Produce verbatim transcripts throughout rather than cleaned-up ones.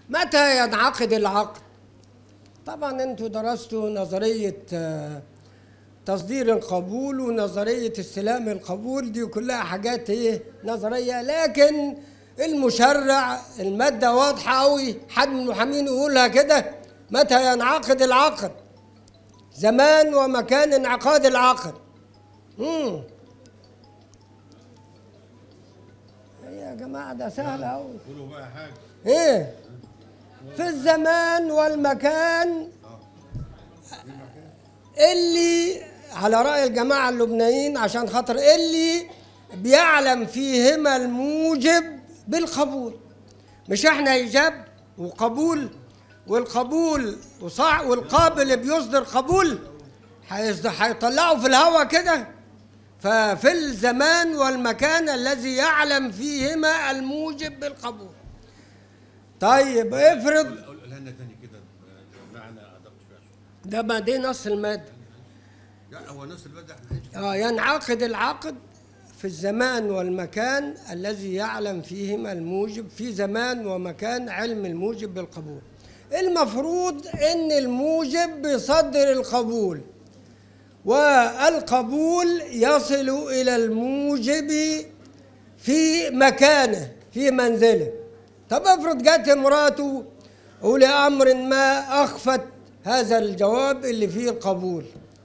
متى ينعقد العقد؟ طبعا انتوا درستوا نظرية تصدير القبول ونظرية استلام القبول، دي كلها حاجات ايه نظرية، لكن المشرع المادة واضحة قوي، حد من المحامين يقولها كده: متى ينعقد العقد؟ زمان ومكان انعقاد العقد. امم يا جماعة ده سهل قوي. قولوا بقى حاجة. ايه؟ في الزمان والمكان اللي على رأي الجماعة اللبنانيين، عشان خاطر اللي بيعلم فيهما الموجب بالقبول. مش احنا إيجاب وقبول، والقبول وصح والقابل بيصدر قبول، هيطلعوا في الهوا كده. ففي الزمان والمكان الذي يعلم فيهما الموجب بالقبول. طيب افرض قولها لنا تاني كده معنى ادق شويه. ده ما دي نص المادة. لا هو نص المادة احنا اه ينعقد العقد في الزمان والمكان الذي يعلم فيهما الموجب، في زمان ومكان علم الموجب بالقبول. المفروض ان الموجب بيصدر القبول، والقبول يصل الى الموجب في مكانه في منزله. طب افرض جت امراته ولأمر ما اخفت هذا الجواب اللي فيه القبول،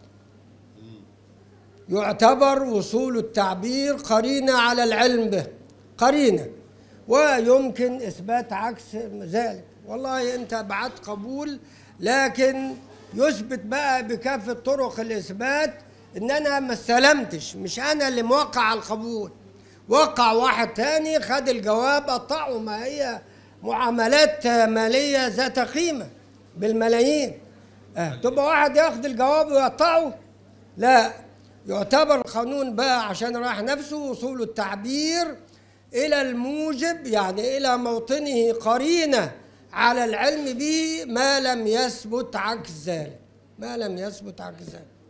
يعتبر وصول التعبير قرينة على العلم به، قرينة، ويمكن إثبات عكس ذلك. والله أنت بعت قبول، لكن يثبت بقى بكافة طرق الإثبات إن أنا ما استلمتش، مش أنا اللي موقع على القبول، وقع واحد تاني خد الجواب قطعه. ما هي معاملات مالية ذات قيمة بالملايين، أه تبقى واحد ياخد الجواب ويقطعه؟ لا، يعتبر القانون بقى عشان راح نفسه وصول التعبير إلى الموجب، يعني إلى موطنه قرينة على العلم به ما لم يثبت عكس ذلك، ما لم يثبت عكس ذلك.